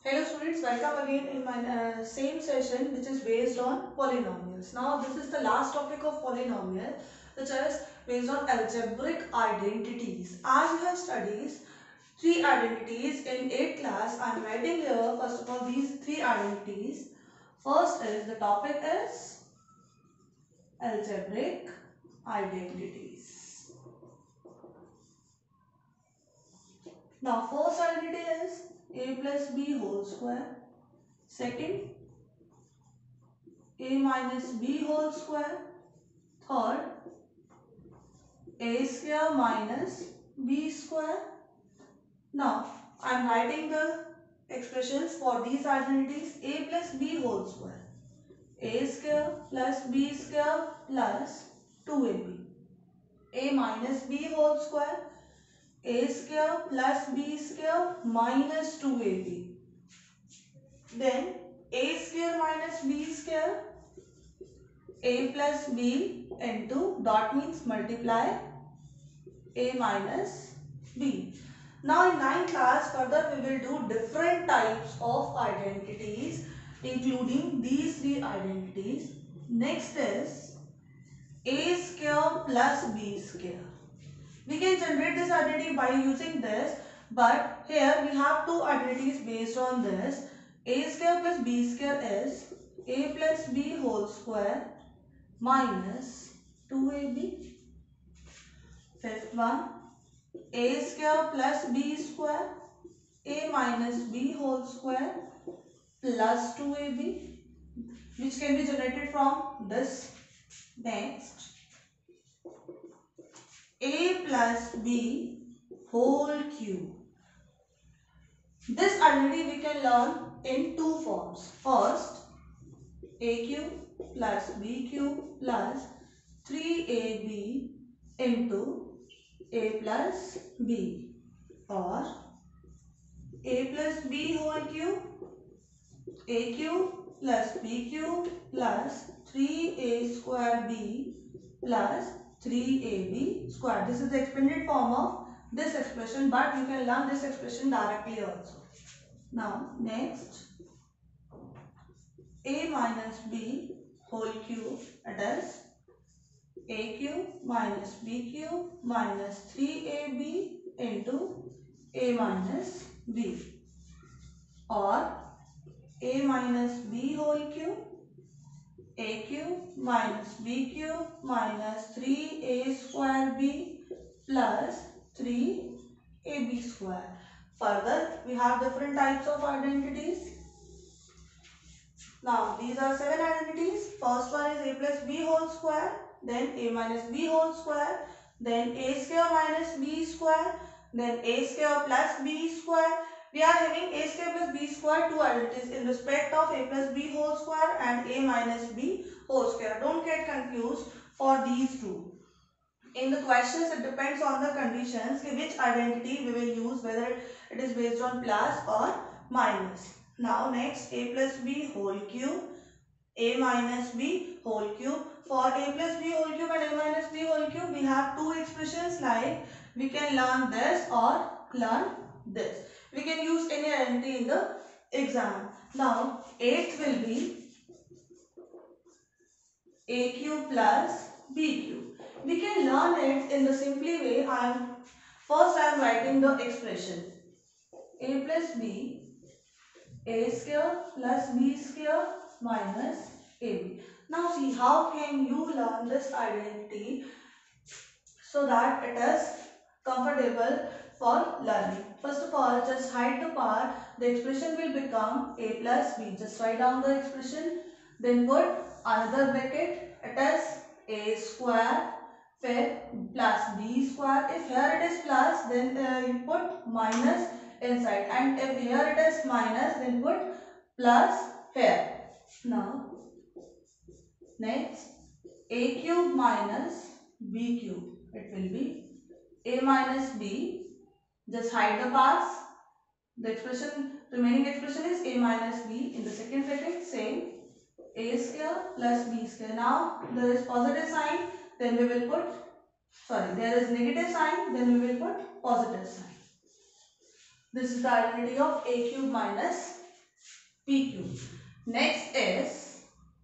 Hello students, welcome again in my same session which is based on polynomials. Now this is the last topic of polynomial which is based on algebraic identities. As you have studied three identities in 8th class, I am writing here first of all these three identities. First is the topic is algebraic identities. Now first identity is a plus b whole square. Second, a minus b whole square. Third, a square minus b square. Now, I am writing the expressions for these identities. A plus b whole square. A square plus b square plus 2ab. A minus b whole square. A square plus b square minus 2ab. Then a square minus b square. A plus b into dot means multiply a minus b. Now in 9th class further we will do different types of identities including these three identities. Next is a square plus b square. We can generate this identity by using this, but here we have two identities based on this. A square plus b square is a plus b whole square minus 2ab. Fifth one, a square plus b square, a minus b whole square plus 2ab, which can be generated from this. Next, a plus b whole cube. This identity we can learn in two forms. First, a cube plus b cube plus 3ab into a plus b, or a plus b whole cube, a cube plus b cube plus 3a square b plus 3ab square. This is the expanded form of this expression, but you can learn this expression directly also. Now next, a minus b whole cube, it is a cube minus b cube minus 3ab into a minus b, or a minus b whole cube, a cube minus b cube minus 3a square b plus 3ab square. Further, we have different types of identities. Now, these are 7 identities. First one is a plus b whole square, then a minus b whole square, then a square minus b square, then a square plus b square. We are having a square plus b square, two identities in respect of a plus b whole square and a minus b whole square. Don't get confused for these two. In the questions, it depends on the conditions which identity we will use, whether it is based on plus or minus. Now next, a plus b whole cube, a minus b whole cube. For a plus b whole cube and a minus b whole cube, we have two expressions, like we can learn this or learn this. We can use any identity in the exam. Now 8th will be a cube plus b cube. We can learn it in the simply way. First I am writing the expression a plus b, a square plus b square minus ab. Now see, how can you learn this identity so that it is comfortable for learning. First of all, just hide the part. The expression will become a plus b. Just write down the expression. Then put another bracket. It is a square plus b square. If here it is plus, then you put minus inside. And if here it is minus, then put plus here. Now, next, a cube minus b cube. It will be a minus b. Just hide the parts. The remaining expression is a minus b. In the second bracket, same, a square plus b square. Now there is positive sign, then we will put, there is negative sign, then we will put positive sign. This is the identity of a cube minus PQ. Next is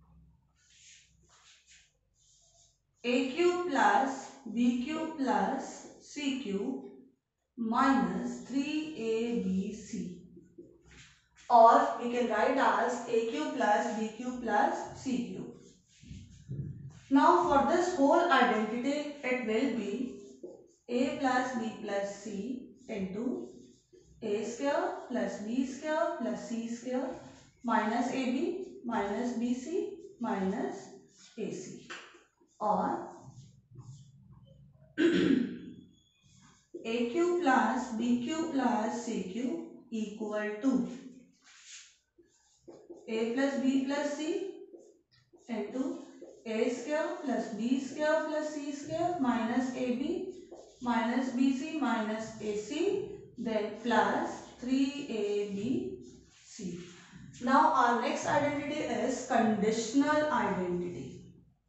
AQ plus BQ plus CQ minus 3ABC, or we can write as AQ plus BQ plus CQ. Now for this whole identity, it will be A plus B plus C into A square plus B square plus C square minus AB minus BC minus AC, or AQ plus BQ plus CQ equal to A plus B plus C into A square plus B square plus C square minus AB minus BC minus AC, then plus 3ABC. Now our next identity is conditional identity.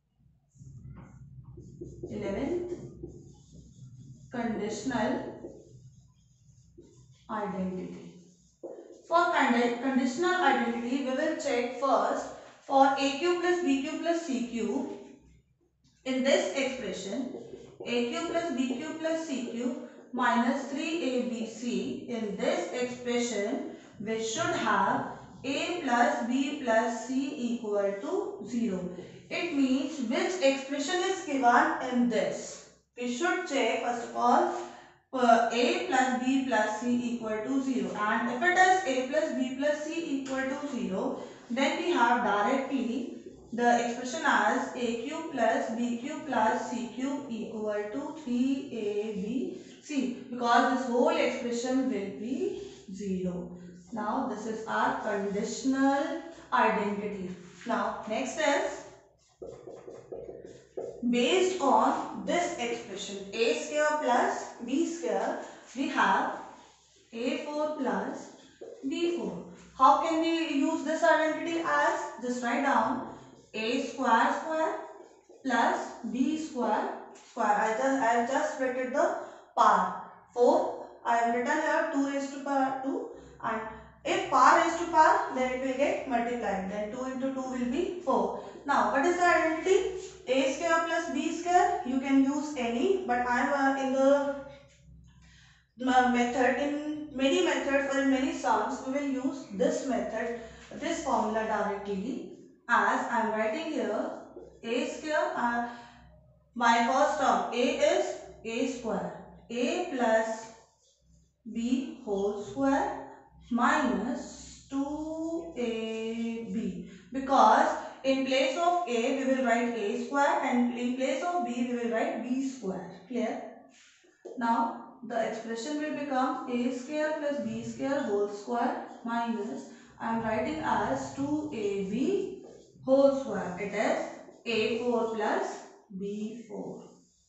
11th, conditional identity. For conditional identity, we will check first for AQ plus BQ plus CQ. In this expression, AQ plus BQ plus CQ minus 3ABC, in this expression, we should have A plus B plus C equal to 0. It means which expression is given in this. We should check first of all A plus B plus C equal to 0, and if it is A plus B plus C equal to 0, then we have directly the expression as AQ plus BQ plus CQ equal to 3ABC, because this whole expression will be 0. Now this is our conditional identity. Now next is based on this expression A square plus B square, we have A4 plus B4. How can we use this identity as? Just write down A square square plus B square square. I have just written the power. 4. I have written here 2 raised to power 2, and if power raised to power, then it will get multiplied. Then 2 into 2 will be 4. Now what is the identity? A square plus B square. You can use any, but I am in the method, in many methods or in many sums, we will use this method, this formula directly, as I am writing here A square. My first term A is A square, A plus B whole square minus 2AB, because in place of A we will write A square and in place of B we will write B square. Clear? Now the expression will become A square plus B square whole square minus, I am writing as 2AB whole square. It is A4 plus B4.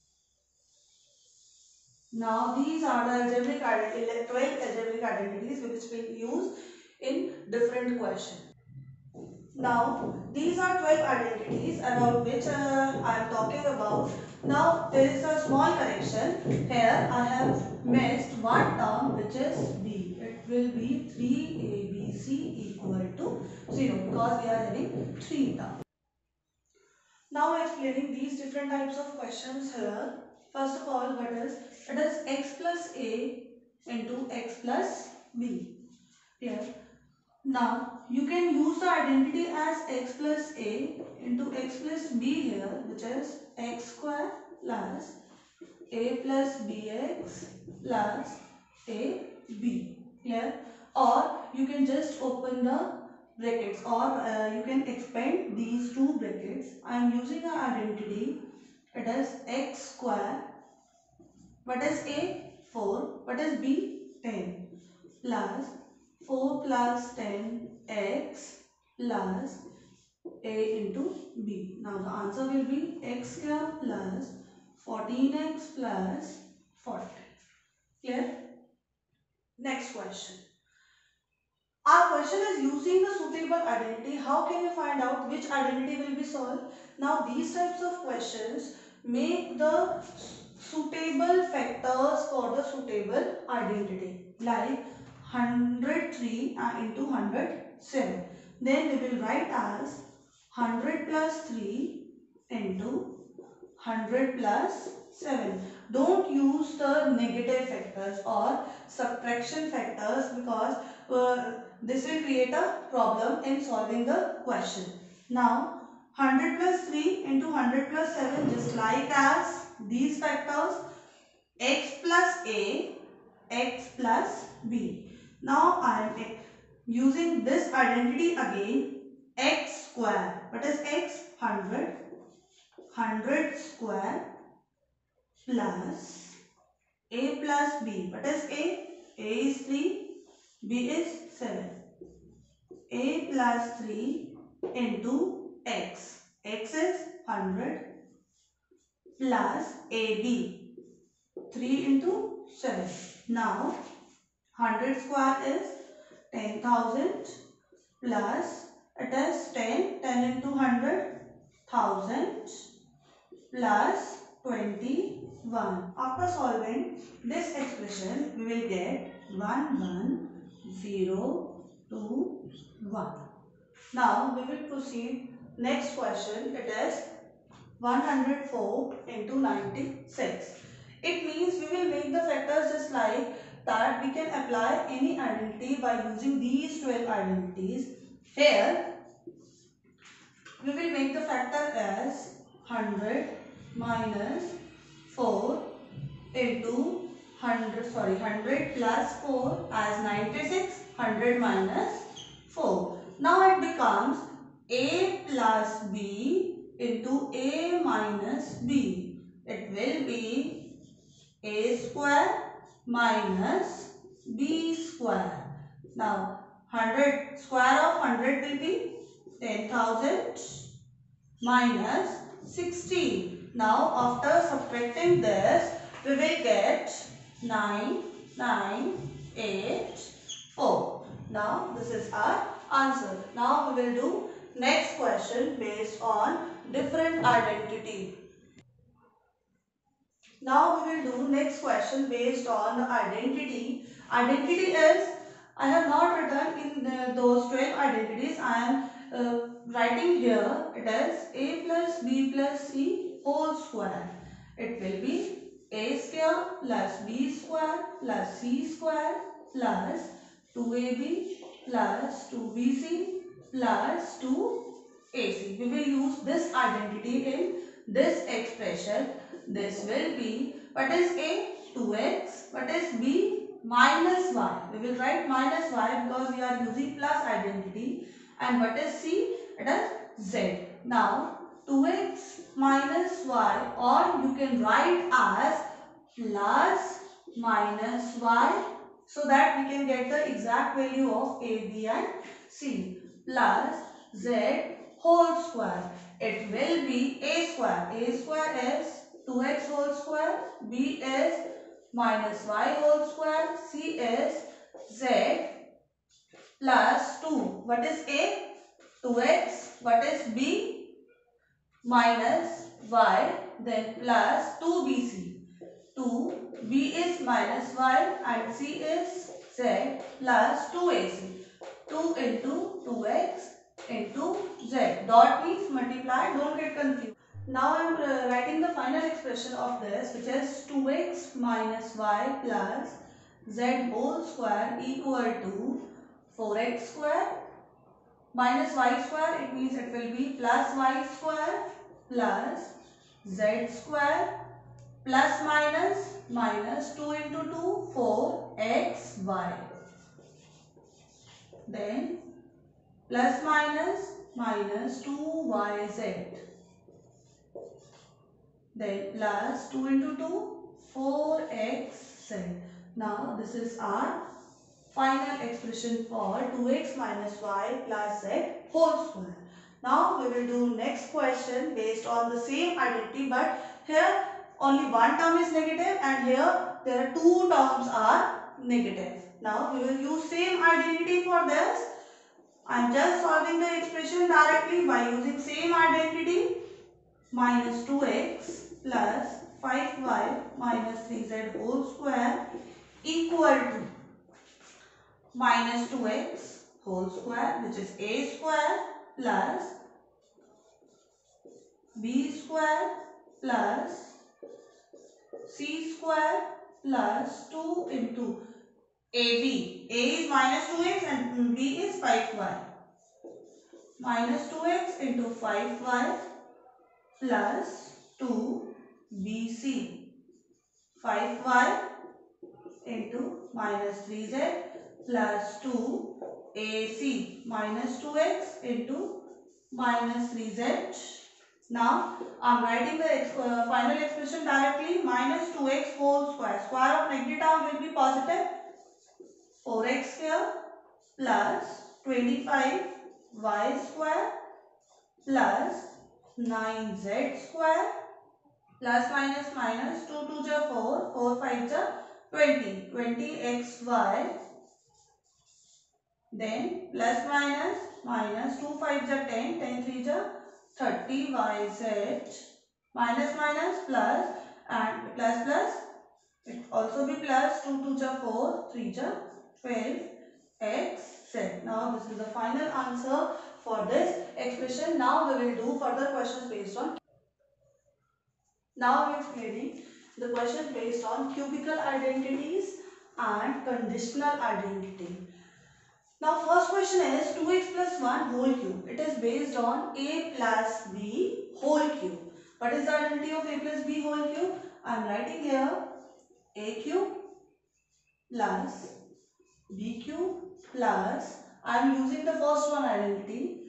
Now these are the algebraic identities, 12 algebraic identities which will be used in different questions. Now these are 12 identities about which I am talking about. Now there is a small correction. Here I have missed one term, which is B. It will be 3ABC equal to 0, because we are having 3 terms. Now explaining these different types of questions here. First of all, what is it? Is x plus a into x plus b. Here. Now you can use the identity as x plus a into x plus b here, which is x square plus a plus bx plus a b. Here. Or you can just open the brackets, or you can expand these two brackets. I am using an identity. It is x square. What is a? 4. What is b? 10 plus 4 plus 10x plus a into b. Now the answer will be x square plus 14x plus 40. Clear? Next question. Our question is using the suitable identity. How can we find out which identity will be solved? Now these types of questions make the suitable factors for the suitable identity. Like 103 into 107. Then we will write as 100 plus 3 into 100 plus 7. Don't use the negative factors or subtraction factors because this will create a problem in solving the question. Now 100 plus 3 into 100 plus 7, just like as these factors, x plus a, x plus b. Now I am using this identity again, x square. What is x? 100. 100 square plus a plus b. What is a? A is 3, b is 7. A plus 3 into x. X is 100 plus ab. 3 into 7. Now 100 square is 10,000 plus it is 10 into 100, 1000 plus 21. After solving this expression, we will get 11021. Now we will proceed next question. It is 104 into 96. It means we will make the factors just like that. We can apply any identity by using these 12 identities. Here we will make the factor as 100 minus 4 into 100 plus 4 as 96, 100 minus 4. Now it becomes a plus b into a minus b. It will be a square minus b square. Now 100 square of 100 will be 10,000 minus 16. Now after subtracting this, we will get 9984. Now this is our answer. Now we will do next question based on different identity. Now we will do next question based on the identity. Identity is, I have not written in those 12 identities. I am writing here. It is a plus b plus c whole square. It will be a square plus b square plus c square plus 2ab plus 2bc plus 2ac. We will use this identity in this expression. This will be, what is a? 2x. What is b? Minus y. We will write minus y because we are using plus identity. And what is c? It is z. Now 2x minus y, or you can write as plus minus y, so that we can get the exact value of a, b and c, plus z whole square. It will be a square. A square is 2x whole square, b is minus y whole square, c is z plus 2. What is a? 2x. What is b? Minus y, then plus 2bc. 2b is minus y and c is z plus 2ac. 2 into 2x into z. Dot means multiply, don't get confused. Now I am writing the final expression of this, which is 2x minus y plus z whole square equal to 4x square minus y square. It means it will be plus y square plus z square plus minus 2 into 2, 4xy. Then plus minus 2yz. Then plus 2 into 2, 4xz. Now this is our final expression for 2x minus y plus z whole square. Now we will do next question based on the same identity, but here only one term is negative and here there are two terms are negative. Now we will use same identity for this. I am just solving the expression directly by using same identity. Minus 2x plus 5y minus 3z whole square equal to minus 2x whole square, which is a square plus b square plus c square plus 2 into ab. A is minus 2x and b is 5y. Minus 2x into 5y plus 2bc. 5y into minus 3z plus 2ac minus 2x into minus 3z. Now I am writing the final expression directly. Minus 2x whole square. Square of negative term will be positive. 4x square plus 25y square plus 9z square plus minus minus 2 2 ja 4, 4 5 ja 20, 20xy, then plus minus minus 2 5 ja 10, 10 3 ja 30yz, minus minus plus and plus plus, it also be plus 2 2 ja 4, 3 ja 12xz. Now this is the final answer for this expression. Now we will do further questions based on. Now I am explaining the question based on cubical identities and conditional identity. Now first question is 2x plus 1 whole cube. It is based on a plus b whole cube. What is the identity of a plus b whole cube? I am writing here a cube plus b cube plus, I am using the first one identity,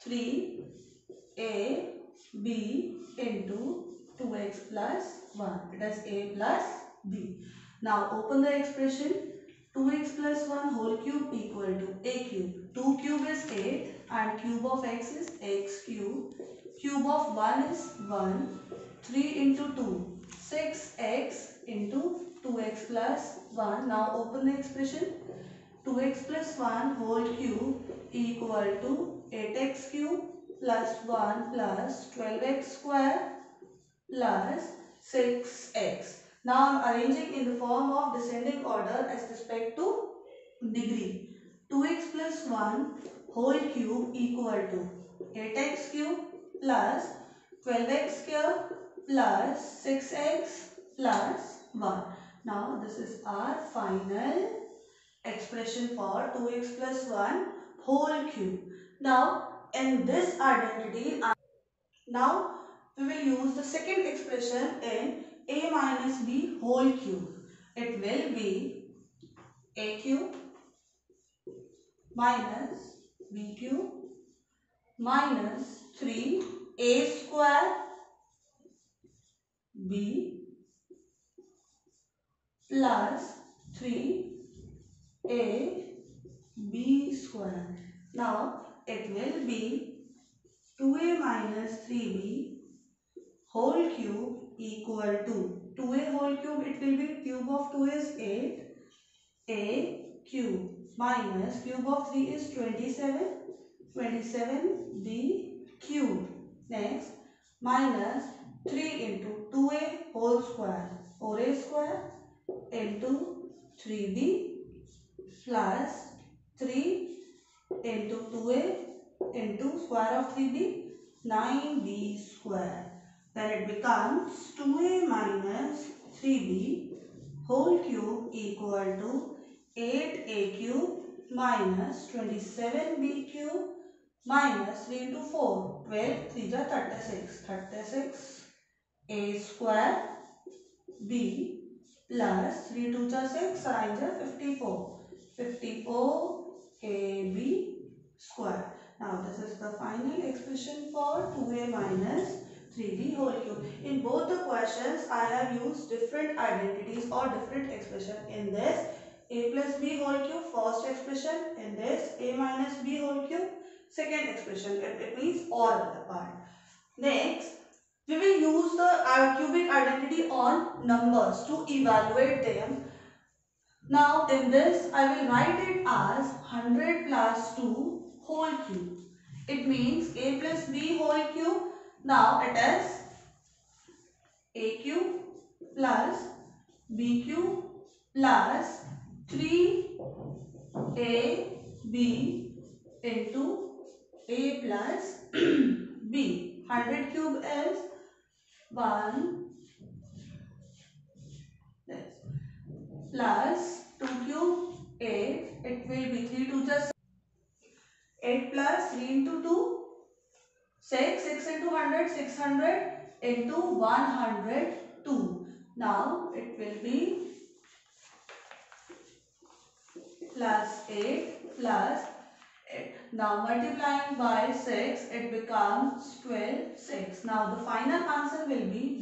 3ab into 2x plus 1. It is a plus b. Now open the expression. 2x plus 1 whole cube equal to a cube. 2 cube is 8 and cube of x is x cube. Cube of 1 is 1. 3 into 2, 6x into 2x plus 1. Now open the expression. 2x plus 1 whole cube equal to 8x cube plus 1 plus 12x square plus 6x. Now I am arranging in the form of descending order as respect to degree. 2x plus 1 whole cube equal to 8x cube plus 12x square plus 6x plus 1. Now this is our final expression for 2x plus 1 whole cube. Now in this identity, now we will use the second expression in a minus b whole cube. It will be a cube minus b cube minus 3a square b plus 3a b square. Now it will be 2a minus 3b whole cube equal to 2a whole cube, it will be cube of 2 is 8, a cube minus cube of 3 is 27, 27b cube. Next minus 3 into 2a whole square, 4a square into 3b plus 3 into 2a into square of 3b, 9b square. Then it becomes 2a minus 3b whole cube equal to 8a cube minus 27b cube minus 3 into 4, 12, 3 is 36, 36 a square b plus 3 2 is 6, 9 is 54, 54 ab square. Now this is the final expression for 2a minus 3b whole cube. In both the questions I have used different identities or different expression. In this a plus b whole cube first expression, in this a minus b whole cube second expression. It means or the part. Next we will use the cubic identity on numbers to evaluate them. Now in this I will write it as 100 plus 2 whole cube. It means a plus b whole cube. Now it is a cube plus b cube plus 3 A B into A plus B. 100 cube is 1 this plus 2 cube 8. It will be 3 to just 8 plus 3 into 2 6. 6 into 100 600 into 102. Now it will be plus 8 plus 8. Now multiplying by 6, it becomes 12 6. Now the final answer will be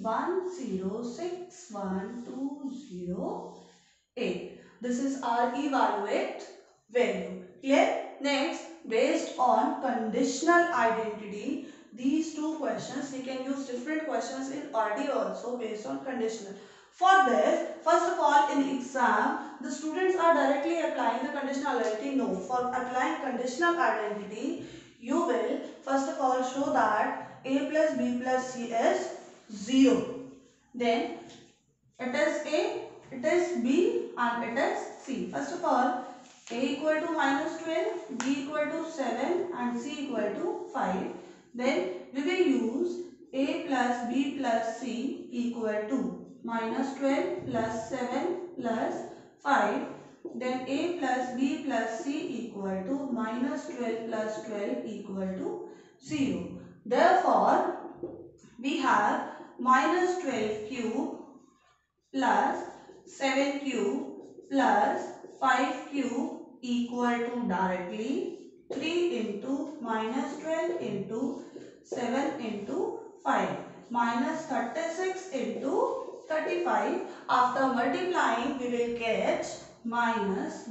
1061208. This is our evaluate value. Clear? Next, based on conditional identity, these two questions, we can use different questions in RD also based on conditional. For this, first of all, in exam, the students are directly applying the conditional identity. No, for applying conditional identity, you will first of all show that A plus B plus C is 0. Then it is A, it is B and it is C. First of all, A equal to minus 12, B equal to 7 and C equal to 5. Then we will use A plus B plus C equal to minus 12 plus 7 plus 5. Then A plus B plus C equal to minus 12 plus 12 equal to 0. Therefore, we have minus 12 cube plus 7 cube plus 5 cube equal to directly 3 into minus 12 into 7 into 5 minus 36 into 35. After multiplying, we will get minus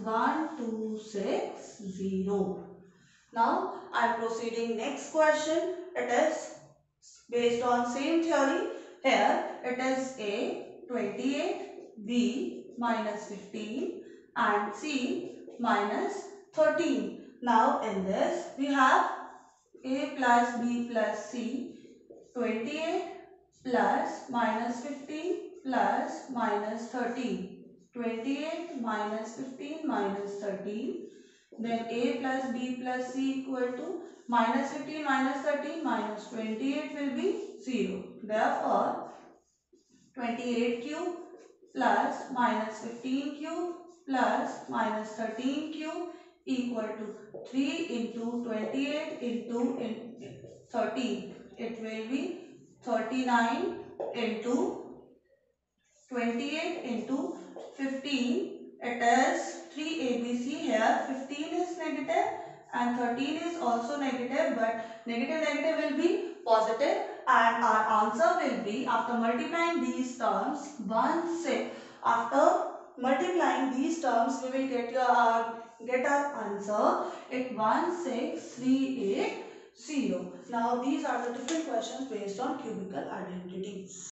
1260. Now I am proceeding next question. It is based on same theory. Here it is A 28, B minus 15 and C minus 13. Now in this we have A plus B plus C 28 plus minus 15 plus minus 13. 28 minus 15 minus 13. Then A plus B plus C equal to minus 15 minus 13 minus 28 will be 0. Therefore, 28 cube plus minus 15 cube plus minus 13 cube equal to 3 into 28 into 13. It will be 39 into 28 into 15. It is 3ABC here. 15 is negative and 13 is also negative, but negative will be positive, and our answer will be, after multiplying these terms, 1 6. After multiplying these terms, we will get our answer at 16380. Now these are the different questions based on cubical identity.